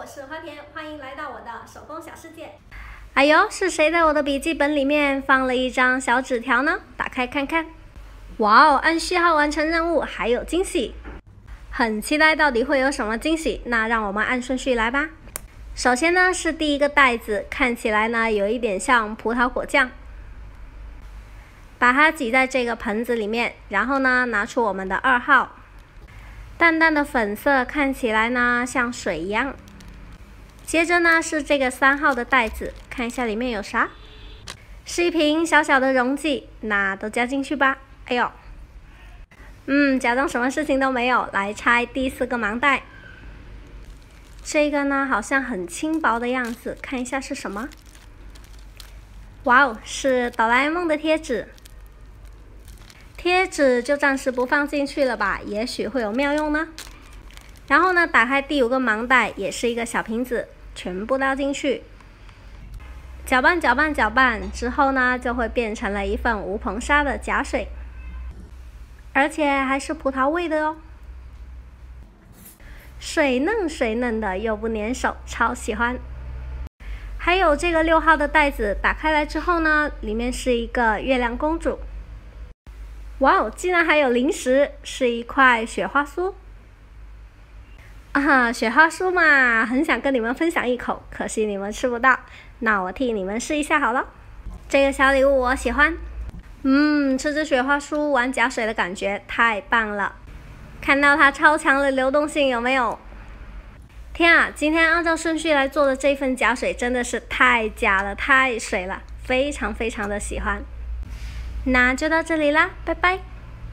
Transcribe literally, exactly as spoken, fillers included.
是花田，欢迎来到我的手工小世界。 哎呦，是谁在我的笔记本里面放了一张小纸条呢？打开看看。哇哦，按序号完成任务还有惊喜，很期待到底会有什么惊喜。那让我们按顺序来吧。首先呢是第一个袋子，看起来呢有一点像葡萄果酱，把它挤在这个盆子里面，然后呢拿出我们的二号，淡淡的粉色，看起来呢像水一样。接着呢是这个三号的袋子，看一下里面有啥，是一瓶小小的溶剂，那都加进去吧。哎呦，嗯，假装什么事情都没有，来拆第四个盲袋。这个呢好像很轻薄的样子，看一下是什么。哇哦，是哆啦 A 梦的贴纸。贴纸就暂时不放进去了吧，也许会有妙用呢。然后呢，打开第五个盲袋，也是一个小瓶子，全部倒进去，搅拌搅拌搅拌之后呢，就会变成了一份无硼砂的假水，而且还是葡萄味的哦。水嫩水嫩的，又不粘手，超喜欢。还有这个六号的袋子，打开来之后呢，里面是一个月亮公主。哇哦，竟然还有零食，是一块雪花酥。啊，雪花酥嘛，很想跟你们分享一口，可惜你们吃不到。那我替你们试一下好了。这个小礼物我喜欢。嗯，吃着雪花酥玩假水的感觉太棒了。看到它超强的流动性有没有？天啊，今天按照顺序来做的这份假水真的是太假了，太水了，非常非常的喜欢。那就到这里啦，拜拜。